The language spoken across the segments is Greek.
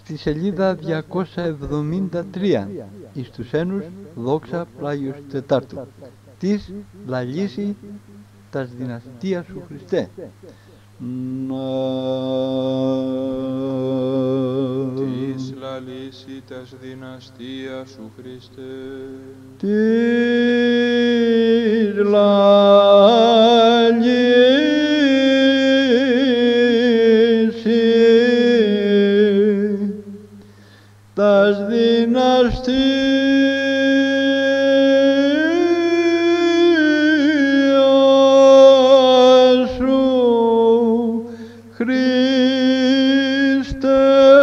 στη σελίδα 273, εις τους ένους δόξα Πλάγιος Τετάρτου, της λαλήσει τας δυναστείας σου Χριστέ. Της λαλήσει τας δυναστείας σου Χριστέ. Της λαλήσει τας δυναστείας σου Χριστέ.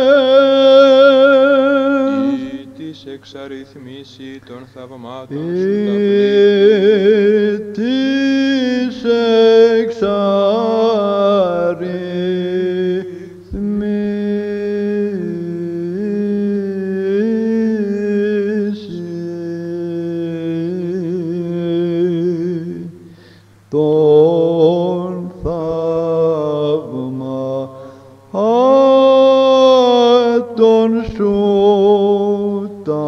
Ή της εξαριθμίσει των θαυμάτων σου τα πλήρη. Της εξαριθμίσει των θαυμάτων σου τα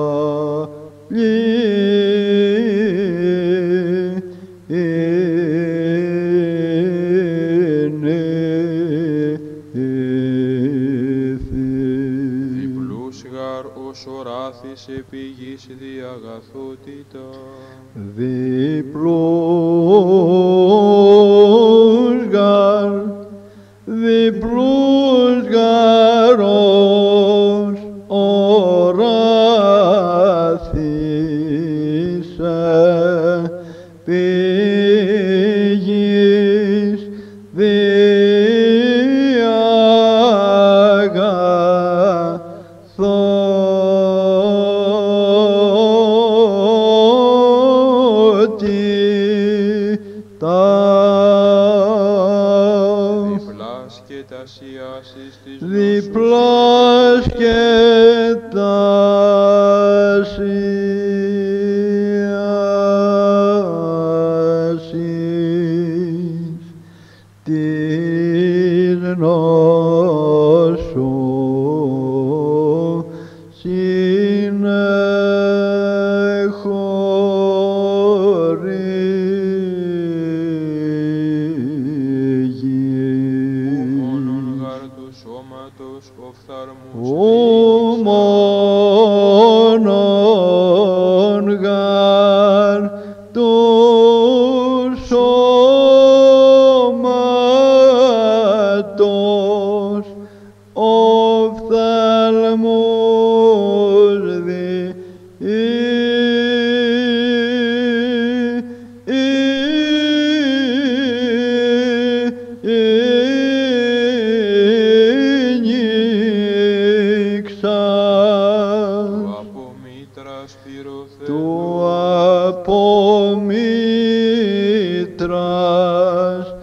Διπλούς γαρ ως οράθης επί γης διαγαθότητα. διπλούς γαρ ως οράθης επί γης Διπλάς και τας ιάσεις της διπλάς και τας ιάσεις της νόσου μόνον γαρ του σώματος οφθαλμός του από μήτρας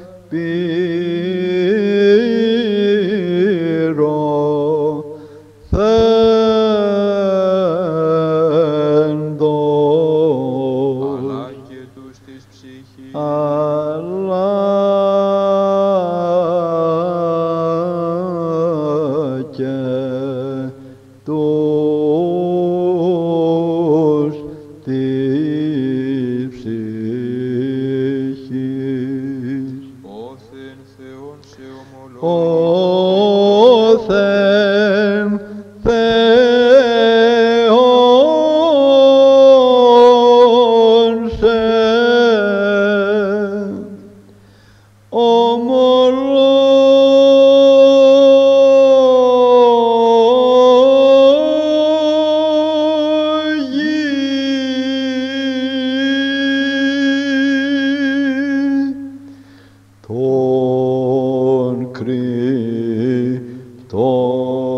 πυροθέντος, αλλά και τους της ψυχής, αλλά και τους της ψυχής. όθεν Θεόν σε Όθεν Θεόν σε τον Χριστόν.